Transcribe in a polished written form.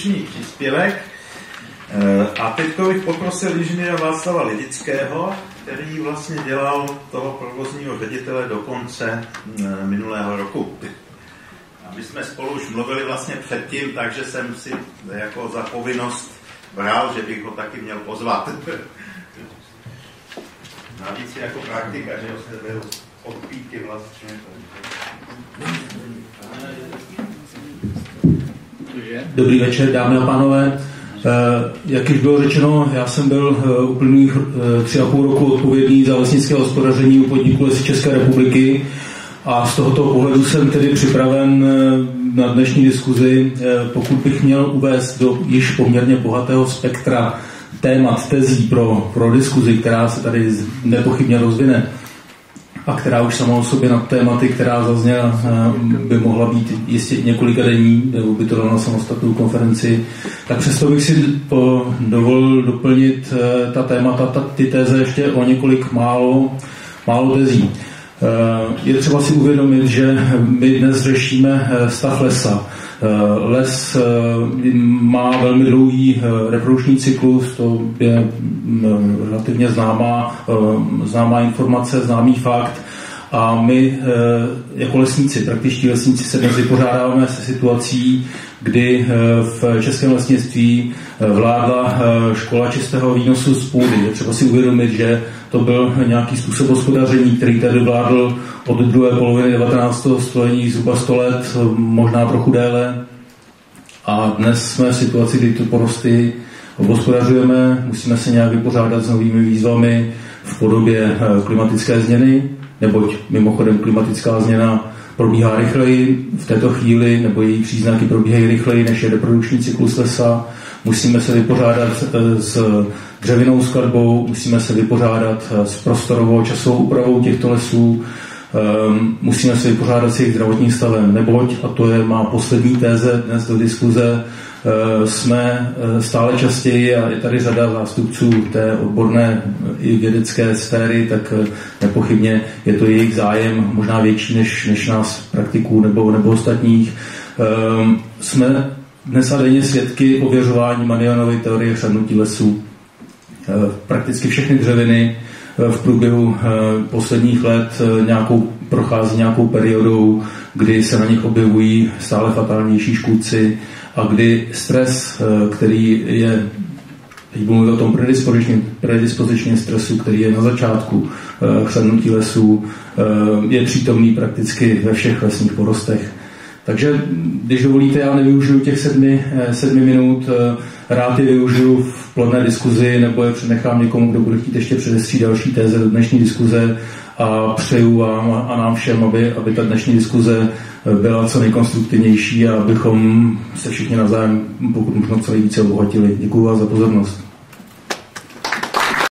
dnešní příspěvek. A teď bych poprosil inženýra Václava Lidického, který vlastně dělal toho provozního ředitele do konce minulého roku. A my jsme spolu už mluvili vlastně předtím, takže jsem si jako za povinnost bral, že bych ho taky měl pozvat. Navíc jako praktika, že ho se byl odpíky vlastně. Dobrý večer, dámy a pánové. Jak již bylo řečeno, já jsem byl úplných 3,5 roku odpovědný za lesnické hospodaření u podniku Lesy České republiky a z tohoto pohledu jsem tedy připraven na dnešní diskuzi, pokud bych měl uvést do již poměrně bohatého spektra témat, tezí pro diskuzi, která se tady nepochybně rozvine a která už sama o sobě na tématy, která zazněla, by mohla být jistě několika denní, nebo by to dalo na samostatnou konferenci, tak přesto bych si dovolil doplnit ta témata, ty téze ještě o několik málo tezí. Je třeba si uvědomit, že my dnes řešíme stav lesa. Les má velmi dlouhý reprodukční cyklus, to je relativně známá informace, známý fakt. A my jako lesníci, praktičtí lesníci se dnes vypořádáváme se situací, kdy v českém lesnictví vládla škola čistého výnosu z půdy. Je třeba si uvědomit, že to byl nějaký způsob hospodaření, který tady vládl od druhé poloviny 19. století zhruba 100 let, možná trochu déle. A dnes jsme v situaci, kdy ty porosty obhospodařujeme, musíme se nějak vypořádat s novými výzvami v podobě klimatické změny, neboť mimochodem klimatická změna probíhá rychleji v této chvíli, nebo její příznaky probíhají rychleji, než je reprodukční cyklus lesa. Musíme se vypořádat s dřevinou skladbou, musíme se vypořádat s prostorovou časovou úpravou těchto lesů, musíme se vypořádat s jejich zdravotním stavem, neboť, a to je má poslední téze dnes do diskuze, jsme stále častěji, a je tady řada zástupců té odborné i vědecké sféry, tak nepochybně je to jejich zájem možná větší než nás praktiků nebo ostatních. Jsme dnes a denně svědky ověřování Marianovy teorie chřadnutí lesů. Prakticky všechny dřeviny v průběhu posledních let prochází nějakou periodou, kdy se na nich objevují stále fatálnější škůdci a kdy stres, který je, teď budu mluvit o tom predispozičním stresu, který je na začátku chřadnutí lesů, je přítomný prakticky ve všech lesních porostech. Takže, když dovolíte, já nevyužiju těch 7 minut, rád je využiju v plodné diskuzi, nebo je přenechám někomu, kdo bude chtít ještě předestřít další téze do dnešní diskuze a přeju vám a nám všem, aby ta dnešní diskuze byla co nejkonstruktivnější a abychom se všichni navzájem, pokud možno, co nejvíce obohatili. Děkuji vám za pozornost.